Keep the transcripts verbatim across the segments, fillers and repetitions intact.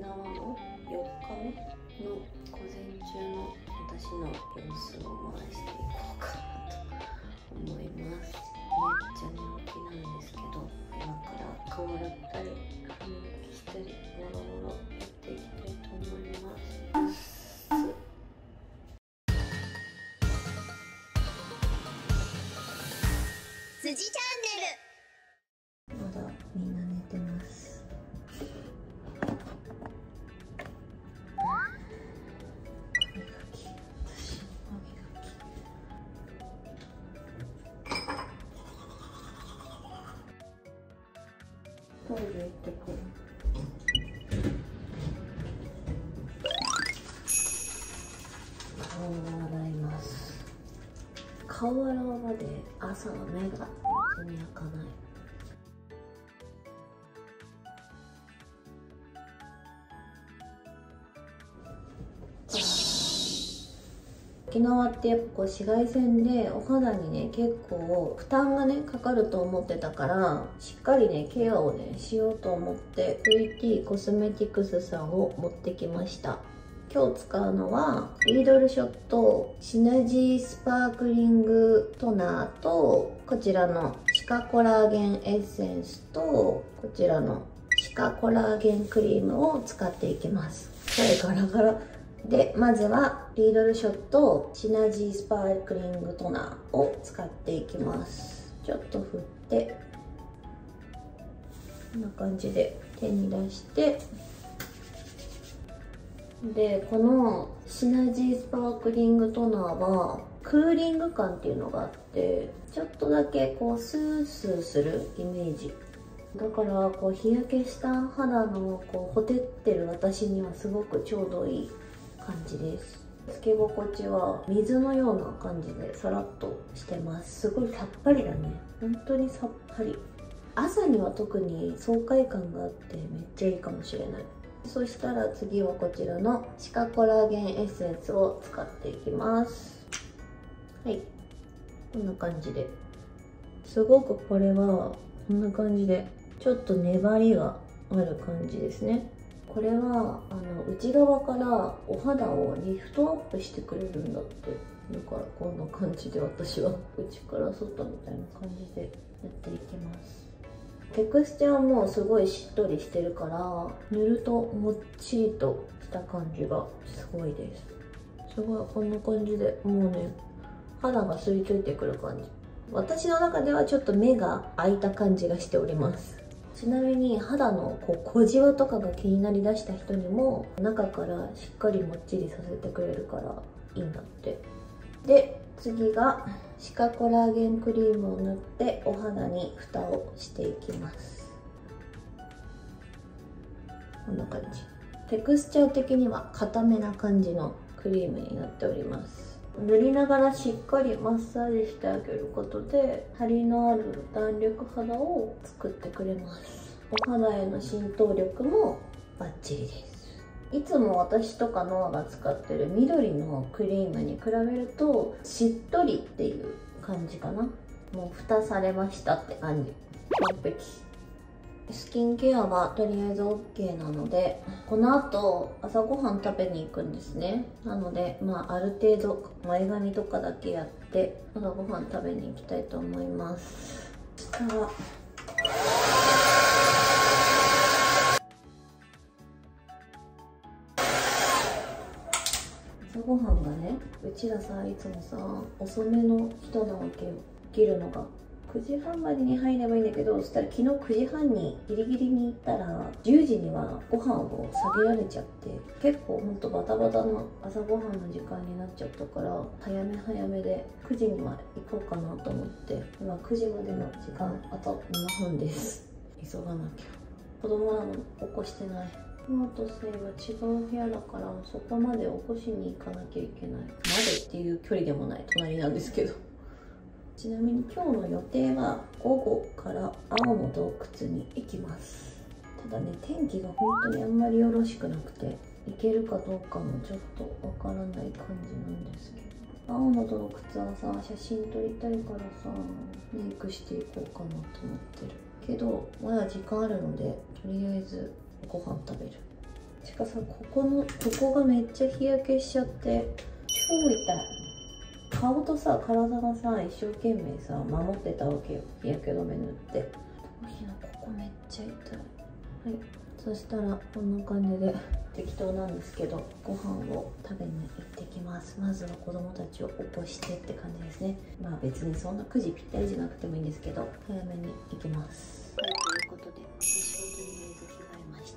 縄のよっかめの午前中の私の様子を回していこうかなと思います。めっちゃ寝起きなんですけど、今から顔洗ったり歯磨きしたりもろもろやっていきたいと思います。 辻チャンネル。 まだみんな寝てます。歯磨き、私の歯磨き。トイレ行ってくる。顔を洗います。顔洗うまで朝は目が本当に開かない。沖縄ってやっぱこう紫外線でお肌にね結構負担がねかかると思ってたから、しっかりねケアをねしようと思って ブイティー コスメティクスさんを持ってきました。今日使うのはリードルショットシナジースパークリングトナーと、こちらのシカコラーゲンエッセンスと、こちらのシカコラーゲンクリームを使っていきます。これガラガラで、まずはリードルショットシナジースパークリングトナーを使っていきます。ちょっと振ってこんな感じで手に出して、でこのシナジースパークリングトナーはクーリング感っていうのがあって、ちょっとだけこうスースーするイメージだから、こう日焼けした肌のこうほてってる私にはすごくちょうどいい感じです。つけ心地は水のような感じでさらっとしてます。すごいさっぱりだね。本当にさっぱり。朝には特に爽快感があってめっちゃいいかもしれない。そしたら次はこちらのシカコラーゲンエッセンスを使っていきます。はい、こんな感じで、すごくこれはこんな感じでちょっと粘りがある感じですね。これはあの内側からお肌をリフトアップしてくれるんだって。だからこんな感じで私は内から外みたいな感じでやっていきます。テクスチャーもすごいしっとりしてるから、塗るともっちりとした感じがすごいです。すごいこんな感じで、もうね肌が吸い付いてくる感じ。私の中ではちょっと目が開いた感じがしております。ちなみに肌のこう小じわとかが気になりだした人にも中からしっかりもっちりさせてくれるからいいんだって。で次がシカコラーゲンクリームを塗ってお肌に蓋をしていきます。こんな感じ。テクスチャー的には固めな感じのクリームになっております。塗りながらしっかりマッサージしてあげることで張りのある弾力肌を作ってくれます。お肌への浸透力もバッチリです。いつも私とかノアが使ってる緑のクリームに比べるとしっとりっていう感じかな。もう蓋されましたって感じ。完璧。スキンケアはとりあえず オーケー なので、この後朝ごはん食べに行くんですね。なのでまあある程度前髪とかだけやって朝ごはん食べに行きたいと思います。そしたら朝ごはんがね、うちらさいつもさ遅めの人なわけよ。起きるのがくじはんまでに入ればいいんだけど、そしたら昨日くじはんにギリギリに行ったらじゅうじにはご飯を下げられちゃって、結構ほんとバタバタの朝ごはんの時間になっちゃったから、早め早めでくじには行こうかなと思って、今くじまでの時間あとななふんです。急がなきゃ。子供らも起こしてない。今とせいは違う部屋だから、そこまで起こしに行かなきゃいけない。までっていう距離でもない隣なんですけど。ちなみに今日の予定は午後から青の洞窟に行きます。ただね、天気が本当にあんまりよろしくなくて行けるかどうかもちょっとわからない感じなんですけど、青の洞窟はさ写真撮りたいからさメイクしていこうかなと思ってるけど、まだ時間あるのでとりあえずご飯食べる。 しかさ、ここのここがめっちゃ日焼けしちゃって超痛い。顔とさ体がさ一生懸命さ守ってたわけよ、日焼け止め塗って。頭皮のここめっちゃ痛い。はい、そしたらこんな感じで適当なんですけど、ご飯を食べに行ってきます。まずは子供たちを起こしてって感じですね。まあ別にそんなくじぴったりじゃなくてもいいんですけど、早めに行きます。はい、ということで私はとりあえず着替えました。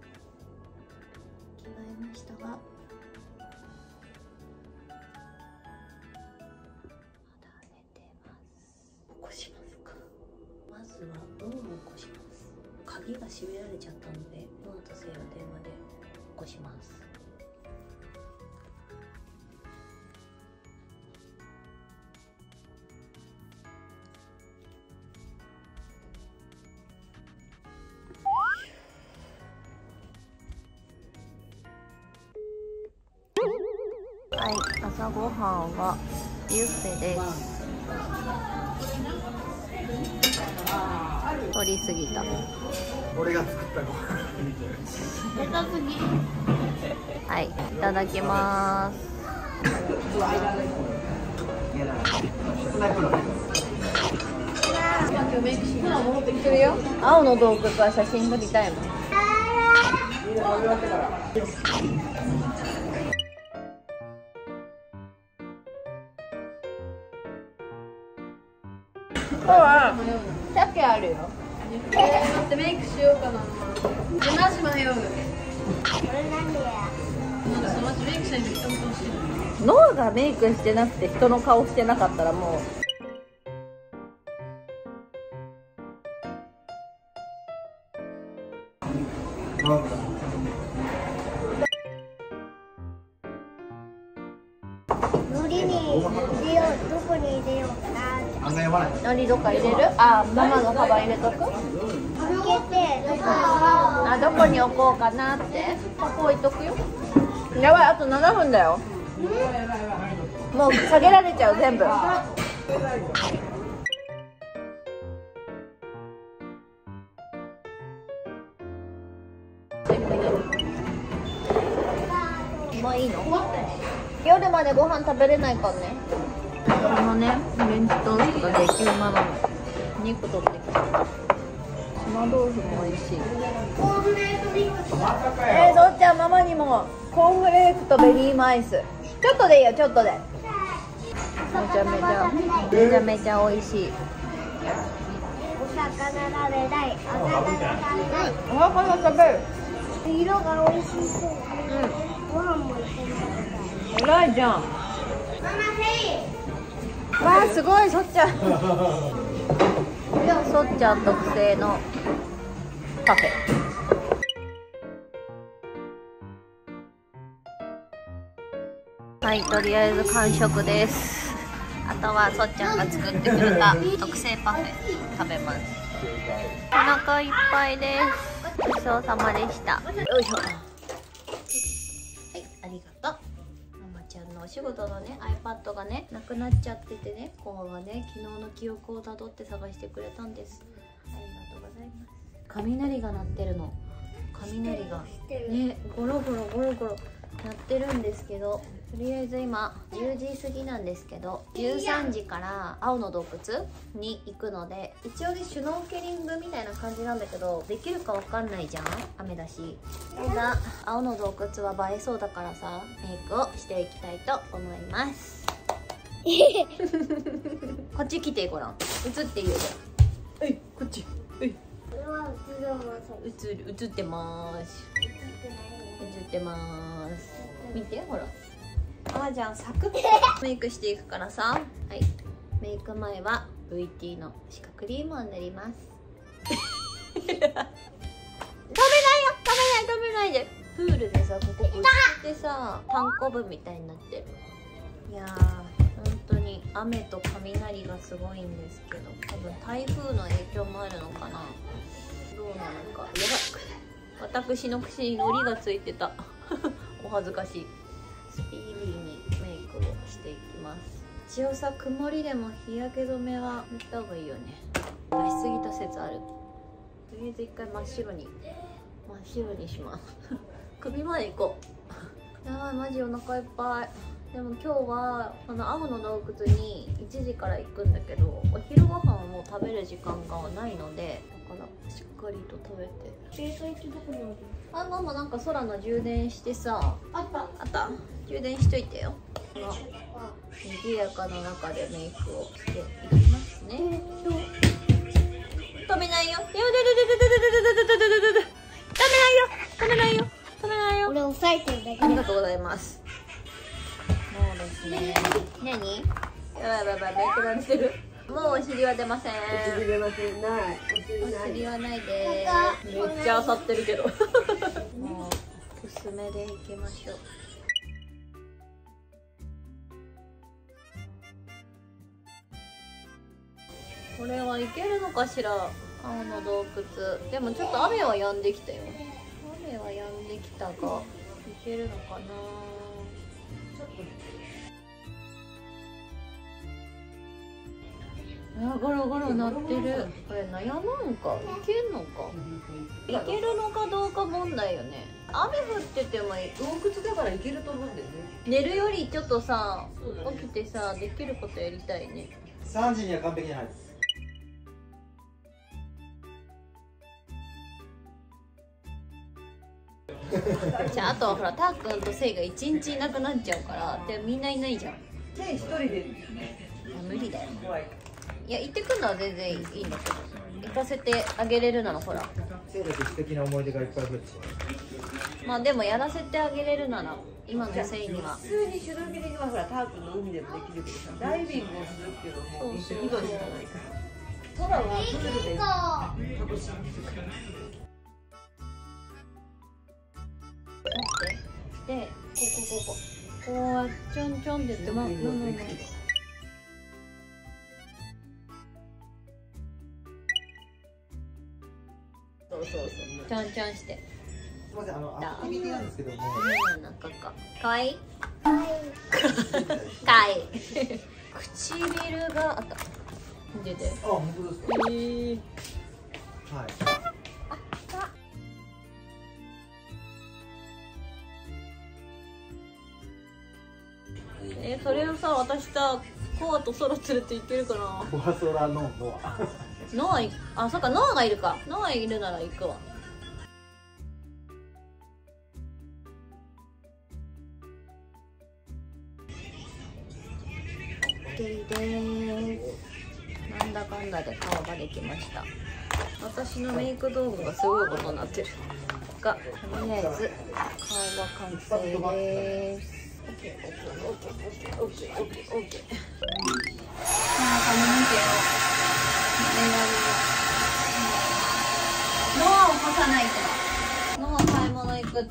着替えましたが、まだ寝てます。起こしますか。まずはドアを起こします。鍵が閉められちゃったので、ノートせいの電話で起こします。はい、朝ごはんはビュッフェです。取りすぎた。 俺が作ったご飯。 でかすぎ。はい、いただきます。青の洞窟は写真撮りたいもん。ほら、鮭あるよ。えー、待ってメイクしようかな。マジ迷う。これ何や。マジメイクしないと人の顔してる。ノアがメイクしてなくて人の顔してなかったらもう。 のりに入れよう、どこに入れようかなって。 あんな読まない。 のりどっか入れる？あ、ママのカバン入れとく？ 開けて、どこに入れようかあ、どこに置こうかなって。ここ置いとくよ。やばい、あとななふんだよ。もう下げられちゃう全部。もういいの？夜までご飯食べれないからね。このね、フレンチトーストで激うまなの。肉取ってきた。島豆腐も美味しい。えー、どっちゃんママにもコーンフレークとベリーマイス。ちょっとでいいよ、ちょっとで。めちゃめちゃめちゃめちゃ美味しい。 お魚食べたい。お魚食べたい。 お魚食べる。 色が美味しそう。 うご飯も一緒に食べたい。 ん。偉いじゃん。 ママヘイ。 わあ、すごい、そっちゃん。そっちゃん特製のパフェ。はい、とりあえず完食です。あとはそっちゃんが作ってくれた特製パフェ食べます。お腹いっぱいです。ごちそうさまでした。よいしょ。はい、ありがとう。ママちゃんのお仕事のね iPad がねなくなっちゃっててね、コアがね昨日の記憶をたどって探してくれたんです。ありがとうございます。雷が鳴ってるの。雷がねゴロゴロゴロゴロ鳴ってるんですけど、とりあえず今じゅうじ過ぎなんですけど、じゅうさんじから青の洞窟に行くので、一応ねシュノーケリングみたいな感じなんだけど、できるかわかんないじゃん、雨だし。ただ青の洞窟は映えそうだからさ、メイクをしていきたいと思いますこっち来てごらん。映っていいよ。えい、こっち。えい、 これは映るも映る、映ってまーす。映ってまーす。見て、ほら。あーじゃん、サクッとメイクしていくからさ。はい。メイク前は ブイティー の歯科クリームを塗ります。食べないよ、食べない、食べないで。プールでさ、ここ薄くてさ、タンコブみたいになってる。いやー、本当に雨と雷がすごいんですけど、多分台風の影響もあるのかな。どうなのか。やばい。私の口に糊がついてた。お恥ずかしい。スピーディーにメイクをしていきます。一応さ、曇りでも日焼け止めは塗った方がいいよね。出しすぎた説ある。とりあえず一回真っ白に真っ白にします首まで行こう。やばい、マジお腹いっぱい。でも今日はあの青の洞窟にいちじから行くんだけど、お昼ご飯をもう食べる時間がないので、だからしっかりと食べて。 携帯ってどこにある？ あ、ママなんか空の充電してさ。 あった。 あった？充電しといてよ。この賑やかな中でメイクをしていきますね。止めないよ。やだだだだだだだだだだだだ。止めないよ。止めないよ。止めないよ。 俺押さえてるだけ。 ありがとうございます。もうですね。何？やばいやばいやばい、メイク慣れしてる。もうお尻は出ません。 お尻出ません。ない。 お尻はないです。めっちゃ漁ってるけど。もう薄めでいきましょう。これはいけるのかしら、青の洞窟。でもちょっと雨は止んできたよ。雨は止んできたが、いけるのかな。あ、ゴロゴロ鳴ってる。これ悩むんか、いけんのか。いけるのかどうか問題よね。雨降ってても洞窟だからいけると思うんだよね。 寝るよりちょっとさ、起きてさ、できることやりたいね。 さんじには完璧じゃないです。 じゃあ、あとはほら、たーくんとせいが一日いなくなっちゃうから、でみんないないじゃん。 せい一人で無理だよ。 怖い。 いや、行ってくんのは全然いいんだけど、行かせてあげれるならほら。 せいだけ素敵な思い出がいっぱい増えてしまう。 まあでもやらせてあげれるなら、今のせいには。 普通にシュノーケリングはほらタークの海でもできるけどさ、ダイビングをするっていうのはもう一度しかないから。空はプールで楽しんでるから。 で、こここここうやってちょんちょんってやってまあ、なんなんなんそうそうそう。 ちょんちょんして。 すみません、あのアクティビティなんですけども。 なんかかかわいいかわいい。 かわいい唇があった。出て。 あ、本当ですか。 えー、 はい。 えー、それをさ、私さ、コアと空連れて行けるかな。 コアソラのノア。 ノアい、あ、そっか、ノアがいるか。ノアいるなら行くわ。オッケーでーす。なんだかんだで顔ができました。私のメイク道具がすごいことになってるが、とりあえず顔は完成でーす。オッケーオッケーオッケーオッケーオッケーオッケーオッケー。あー、髪の毛をノアを干さないと。ノア買い物行くって。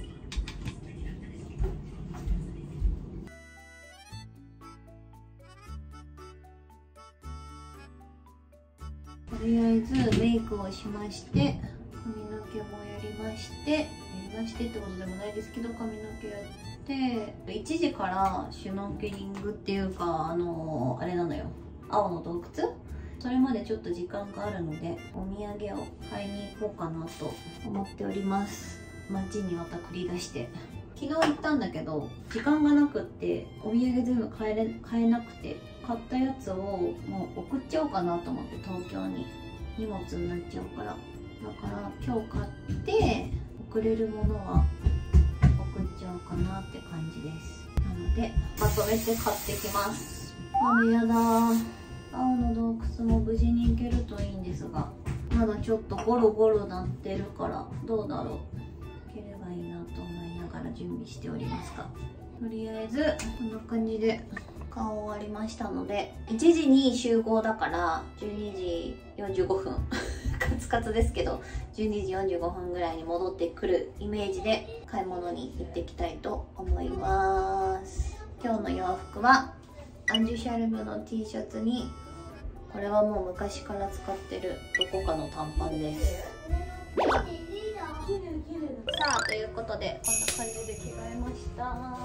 とりあえずメイクをしまして、髪の毛もやりまして、やりましてってことでもないですけど、髪の毛やっていちじからシュノーケリングっていうか、あのー、あれなのよ、青の洞窟、それまでちょっと時間があるのでお土産を買いに行こうかなと思っております。街にまた繰り出して、昨日行ったんだけど時間がなくってお土産全部買えれ買えなくて、買ったやつをもう送っちゃおうかなと思って、東京に荷物になっちゃうから。だから今日買って送れるものは送っちゃおうかなって感じです。なのでまとめて買ってきます。雨やだー。青の洞窟も無事に行けるといいんですが、まだちょっとゴロゴロ鳴ってるからどうだろう。行ければいいなと思いながら準備しておりますが、とりあえずこんな感じで顔終わりましたので、いちじに集合だからじゅうにじよんじゅうごふんカツカツですけどじゅうにじよんじゅうごふんぐらいに戻ってくるイメージで買い物に行ってきたいと思います。今日の洋服はアンジュシャルムの T シャツに、これはもう昔から使ってるどこかの短パンです。さあ、ということでこんな感じで着替えました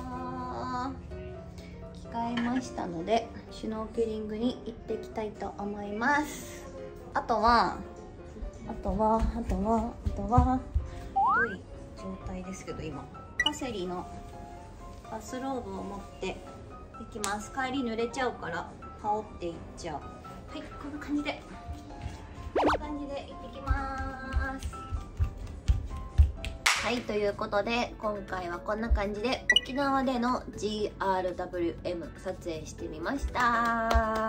着替えましたので、シュノーケリングに行ってきたいと思います。あとはあとはあとはあとは状態ですけど、今パセリのバスローブを持っていきます。帰り濡れちゃうから羽織っていっちゃう。はい、こんな感じでこんな感じで行ってきます。はい、ということで今回はこんな感じで沖縄での ジーアールダブリューエム 撮影してみました。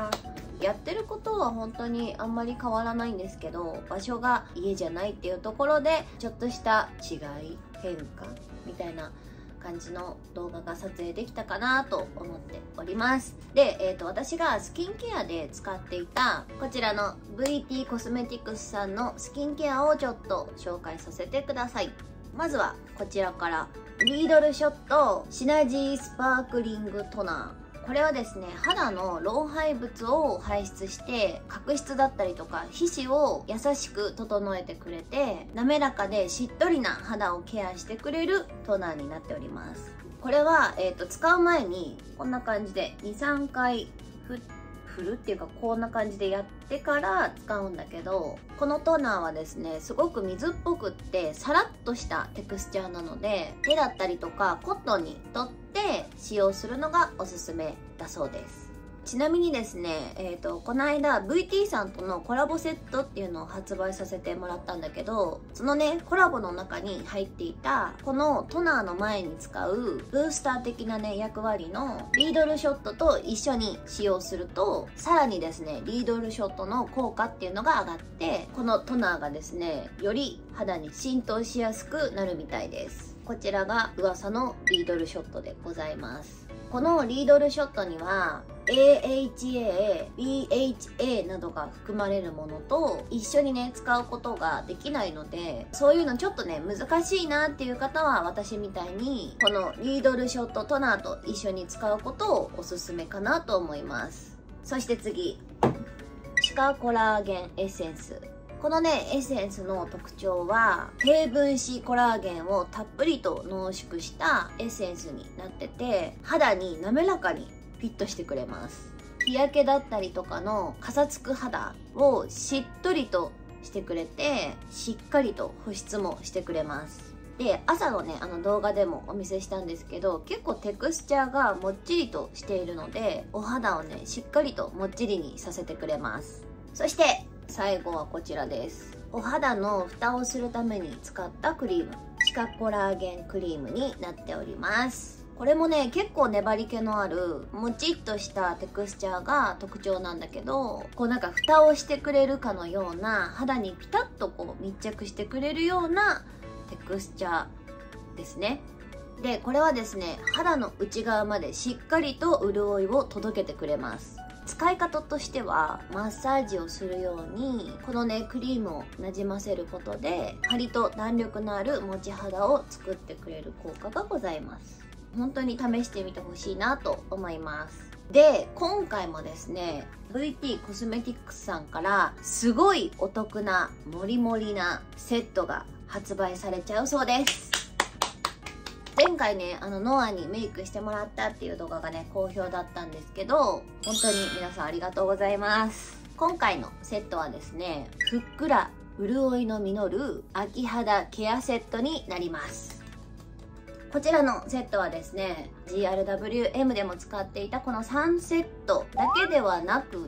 やってることは本当にあんまり変わらないんですけど、場所が家じゃないっていうところでちょっとした違い変化みたいな感じの動画が撮影できたかなと思っております。で、えーと、私がスキンケアで使っていたこちらの ブイティー コスメティクスさんのスキンケアをちょっと紹介させてください。まずはこちらから、リードルショットシナジースパークリングトナー。これはですね、肌の老廃物を排出して角質だったりとか皮脂を優しく整えてくれて、滑らかでしっとりな肌をケアしてくれるトナーになっております。これは、えーと、使う前にこんな感じでにさんかい振って振るっていうか、こんな感じでやってから使うんだけど、このトナーはですね、すごく水っぽくってサラッとしたテクスチャーなので、手だったりとかコットンにとって使用するのがおすすめだそうです。ちなみにですね、えーと、この間 ブイティー さんとのコラボセットっていうのを発売させてもらったんだけど、そのねコラボの中に入っていたこのトナーの前に使うブースター的なね役割のリードルショットと一緒に使用すると、さらにですねリードルショットの効果っていうのが上がって、このトナーがですねより肌に浸透しやすくなるみたいです。こちらが噂のリードルショットでございます。このリードルショットには エーエイチエー、ビーエイチエー などが含まれるものと一緒にね使うことができないので、そういうのちょっとね難しいなっていう方は私みたいにこのリードルショットトナーと一緒に使うことをおすすめかなと思います。そして次、シカコラーゲンエッセンス。このねエッセンスの特徴は低分子コラーゲンをたっぷりと濃縮したエッセンスになってて、肌に滑らかにフィットしてくれます。日焼けだったりとかのかさつく肌をしっとりとしてくれて、しっかりと保湿もしてくれます。で、朝のねあの動画でもお見せしたんですけど、結構テクスチャーがもっちりとしているので、お肌をねしっかりともっちりにさせてくれます。そして最後はこちらです。お肌の蓋をするために使ったクリーム、シカコラーゲンクリームになっております。これもね結構粘り気のあるもちっとしたテクスチャーが特徴なんだけど、こうなんか蓋をしてくれるかのような、肌にピタッとこう密着してくれるようなテクスチャーですね。で、これはですね肌の内側までしっかりと潤いを届けてくれます。使い方としてはマッサージをするようにこのねクリームをなじませることで、張りと弾力のある持ち肌を作ってくれる効果がございます。本当に試してみてほしいなと思います。で、今回もですね ブイティー コスメティクスさんからすごいお得なモリモリなセットが発売されちゃうそうです。前回ねあのノアにメイクしてもらったっていう動画がね好評だったんですけど、本当に皆さんありがとうございます。今回のセットはですね、ふっくら潤いの実る秋肌ケアセットになります。こちらのセットはですね ジーアールダブリューエム でも使っていたこのさんセットだけではなくって、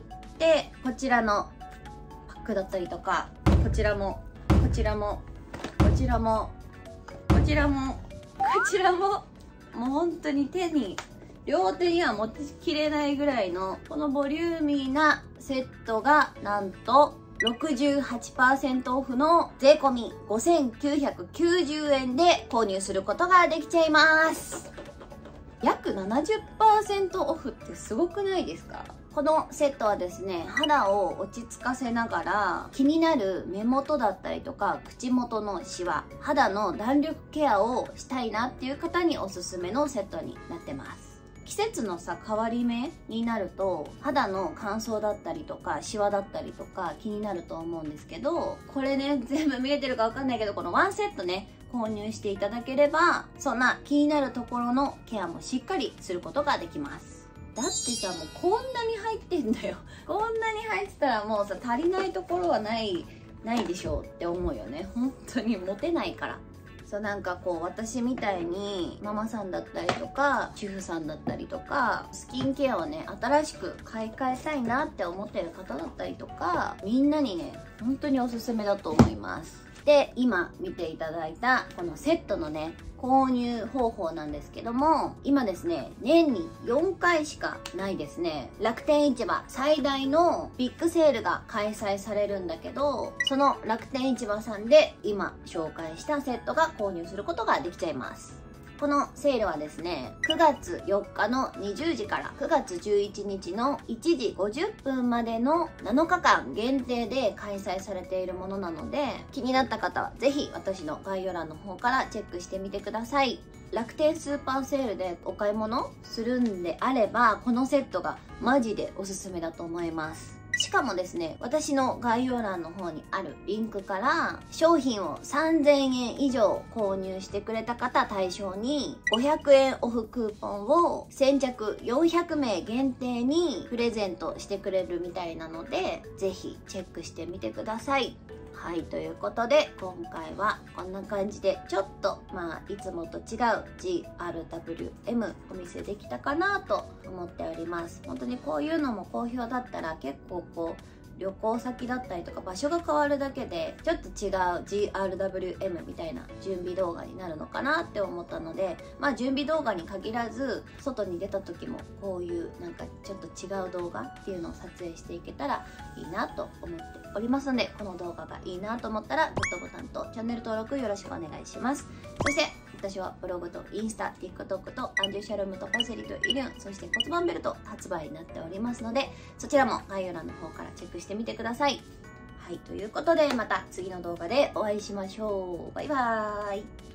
こちらのパックだったりとか、こちらもこちらもこちらもこちらもこちらももう本当に手に両手には持ちきれないぐらいのこのボリューミーなセットがなんと ろくじゅうはちパーセント オフの税込みごせんきゅうひゃくきゅうじゅうえんで購入することができちゃいます。約 ななじゅっパーセント オフってすごくないですか？このセットはですね、肌を落ち着かせながら気になる目元だったりとか口元のシワ、肌の弾力ケアをしたいなっていう方におすすめのセットになってます。季節のさ変わり目になると肌の乾燥だったりとかシワだったりとか気になると思うんですけど、これね全部見えてるかわかんないけど、このワンセットね購入していただければ、そんな気になるところのケアもしっかりすることができます。だってさ、もうこんなに入ってんだよ。こんなに入ってたらもうさ足りないところはないないでしょうって思うよね。本当にモテないから。 そう、なんかこう私みたいにママさんだったりとか主婦さんだったりとか、スキンケアをね新しく買い替えたいなって思ってる方だったりとか、みんなにね本当におすすめだと思います。で、今見ていただいたこのセットのね購入方法なんですけども、今ですね年によんかいしかないですね、楽天市場最大のビッグセールが開催されるんだけど、その楽天市場さんで今紹介したセットが購入することができちゃいます。このセールはですね、くがつよっかのにじゅうじからくがつじゅういちにちのいちじごじゅっぷんまでのなのかかん限定で開催されているものなので、気になった方はぜひ私の概要欄の方からチェックしてみてください。楽天スーパーセールでお買い物するんであれば、このセットがマジでおすすめだと思います。しかもですね、私の概要欄の方にあるリンクから商品をさんぜんえん以上購入してくれた方対象にごひゃくえんオフクーポンを先着よんひゃくめい限定にプレゼントしてくれるみたいなので、ぜひチェックしてみてください。はい、ということで今回はこんな感じでちょっとまあいつもと違う ジーアールダブリューエム お見せできたかなと思っております。本当にこういうのも好評だったら、結構こう旅行先だったりとか場所が変わるだけでちょっと違う ジーアールダブリューエム みたいな準備動画になるのかなって思ったので、まあ準備動画に限らず外に出た時もこういうなんかちょっと違う動画っていうのを撮影していけたらいいなと思っておりますので、この動画がいいなと思ったらグッドボタンとチャンネル登録よろしくお願いします。そして私はブログとインスタ、TikTok とアンジュシャルムとパセリとイリュン、そして骨盤ベルト発売になっておりますので、そちらも概要欄の方からチェックしてみてください。はい、ということでまた次の動画でお会いしましょう。バイバーイ。